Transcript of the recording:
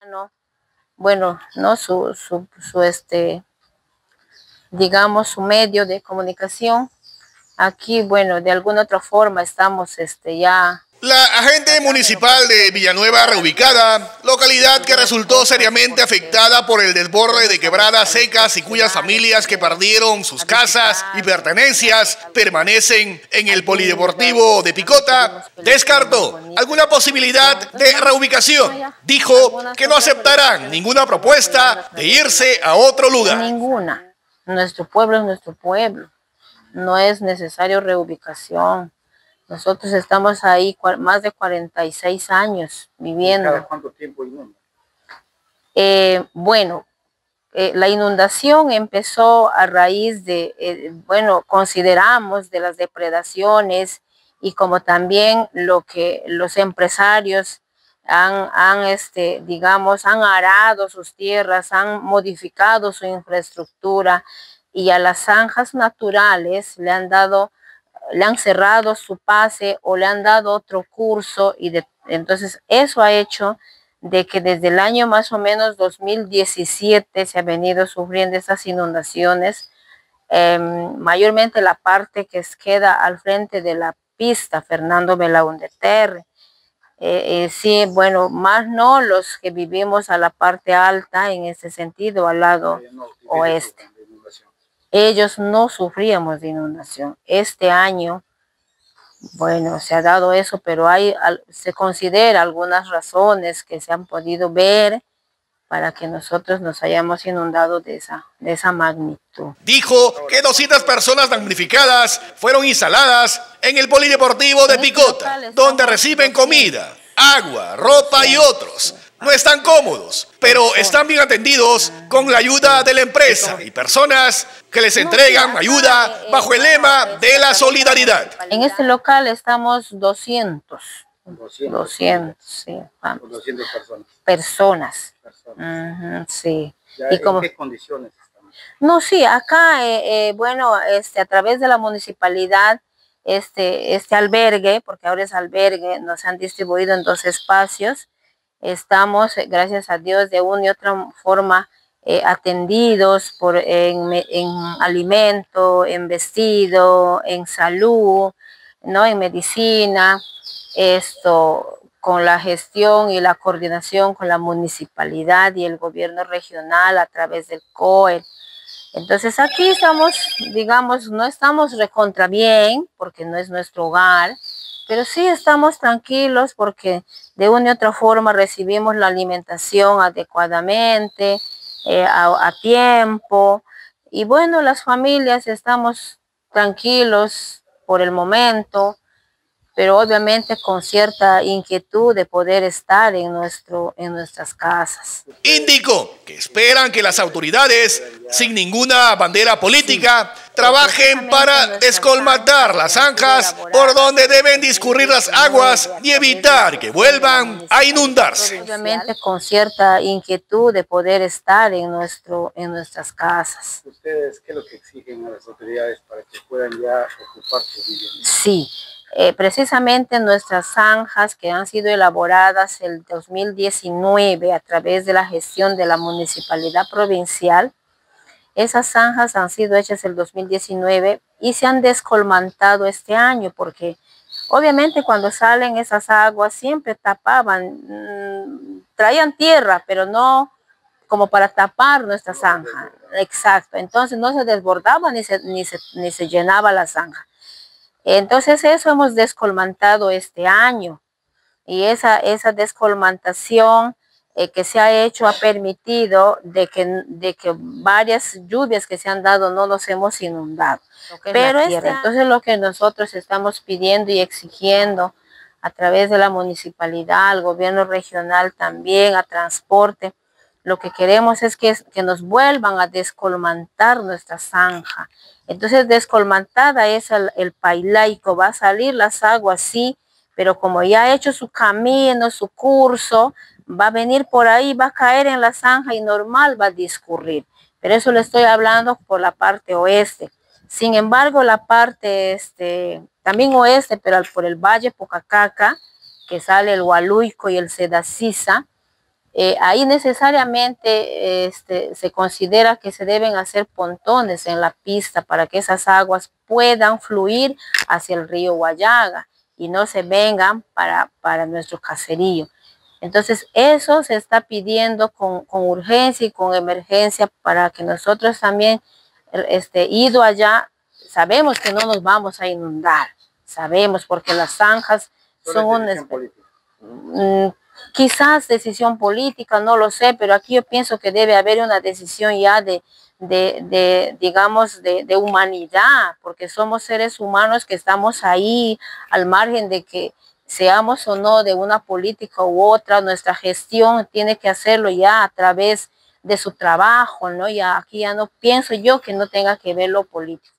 ¿no? Bueno, no digamos, su medio de comunicación. Aquí, bueno, de alguna otra forma estamos ya. La agente municipal de Villanueva Reubicada, localidad que resultó seriamente afectada por el desborde de quebradas secas y cuyas familias que perdieron sus casas y pertenencias permanecen en el polideportivo de Picota, descartó alguna posibilidad de reubicación. Dijo que no aceptarán ninguna propuesta de irse a otro lugar. Ninguna. Nuestro pueblo es nuestro pueblo. No es necesario reubicación. Nosotros estamos ahí más de 46 años viviendo. ¿Cada cuánto tiempo inunda? Bueno, la inundación empezó a raíz de, bueno, consideramos de las depredaciones y como también lo que los empresarios digamos, han arado sus tierras, han modificado su infraestructura y a las zanjas naturales le han cerrado su pase o le han dado otro curso entonces eso ha hecho de que desde el año más o menos 2017 se ha venido sufriendo estas inundaciones, mayormente la parte que queda al frente de la pista Fernando Belaúnde Terre. Sí, bueno, más no los que vivimos a la parte alta en ese sentido, al lado oeste. Ellos no sufríamos de inundación. Este año, bueno, se ha dado eso, pero se considera algunas razones que se han podido ver para que nosotros nos hayamos inundado de esa magnitud. Dijo que 200 personas damnificadas fueron instaladas en el polideportivo de Picota, donde reciben comida, agua, ropa y otros. No están cómodos, pero están bien atendidos con la ayuda de la empresa y personas que les entregan ayuda bajo el lema de la solidaridad. En este local estamos 200, sí. 200 personas. Sí. ¿Y en qué condiciones están? No, sí, acá, bueno, a través de la municipalidad, este albergue, porque ahora es albergue, nos han distribuido en 2 espacios. Estamos, gracias a Dios, de una y otra forma atendidos en alimento, en vestido, en salud, ¿no? En medicina, con la gestión y la coordinación con la municipalidad y el gobierno regional a través del COE. Entonces aquí estamos, digamos, no estamos recontra bien porque no es nuestro hogar, pero sí estamos tranquilos porque de una y otra forma recibimos la alimentación adecuadamente, a tiempo. Y bueno, las familias estamos tranquilos por el momento, pero obviamente con cierta inquietud de poder estar en nuestras casas. Indicó que esperan que las autoridades, sin ninguna bandera política, trabajen para descolmatar las zanjas por donde deben discurrir las aguas y evitar que vuelvan a inundarse. Obviamente con cierta inquietud de poder estar en nuestras casas. ¿Ustedes qué es lo que exigen a las autoridades para que puedan ya ocupar sus viviendas? Sí. Precisamente nuestras zanjas que han sido elaboradas el 2019 a través de la gestión de la municipalidad provincial, esas zanjas han sido hechas el 2019 y se han descolmantado este año porque obviamente cuando salen esas aguas siempre tapaban, traían tierra, pero no como para tapar nuestra zanja. Exacto, entonces no se desbordaba ni se llenaba la zanja. Entonces eso hemos descolmantado este año y esa descolmantación que se ha hecho ha permitido de que varias lluvias que se han dado no nos hemos inundado. Pero entonces lo que nosotros estamos pidiendo y exigiendo a través de la municipalidad, al gobierno regional también, a transporte, lo que queremos es que nos vuelvan a descolmantar nuestra zanja. Entonces, descolmantada es el pailaico, va a salir las aguas, sí, pero como ya ha hecho su camino, su curso, va a venir por ahí, va a caer en la zanja y normal va a discurrir. Pero eso le estoy hablando por la parte oeste. Sin embargo, la parte también oeste, pero por el Valle Pocacaca, que sale el Hualuico y el Sedacisa, Ahí necesariamente se considera que se deben hacer pontones en la pista para que esas aguas puedan fluir hacia el río Guallaga y no se vengan para nuestro caserío. Entonces, eso se está pidiendo con urgencia y con emergencia para que nosotros también, ido allá, sabemos que no nos vamos a inundar, sabemos, porque las zanjas son quizás decisión política, no lo sé, pero aquí yo pienso que debe haber una decisión ya digamos, de humanidad, porque somos seres humanos que estamos ahí al margen de que seamos o no de una política u otra. Nuestra gestión tiene que hacerlo ya a través de su trabajo, ¿no? Ya aquí ya no pienso yo que no tenga que ver lo político.